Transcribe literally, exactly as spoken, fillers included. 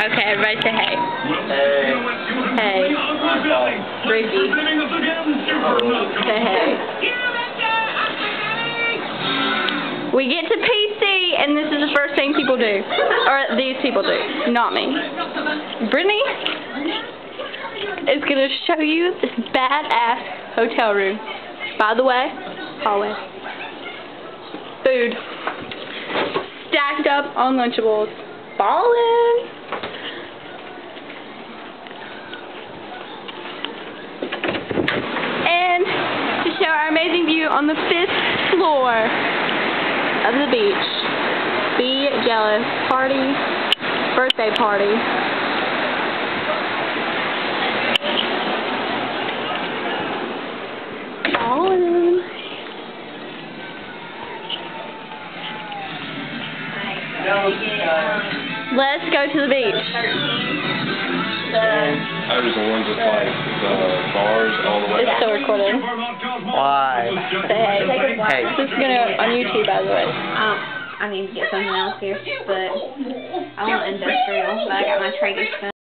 Okay, everybody say hey. Hey. Hey. Ricky. Say hey. We get to P C, and this is the first thing people do. Or these people do. Not me. Brittany is going to show you this badass hotel room. By the way, hallway. Food. Stacked up on Lunchables. Ballin'. And to show our amazing view on the fifth floor of the beach. Be jealous. Party. Birthday party. Ballin'. Let's go to the beach. I was the one just like the bars all the way. It's still recorded. Why? Say hey. Hey. This is gonna on YouTube, by the way. Um, I need to get something else here, but I want industrial, but I got my Traeger spoon.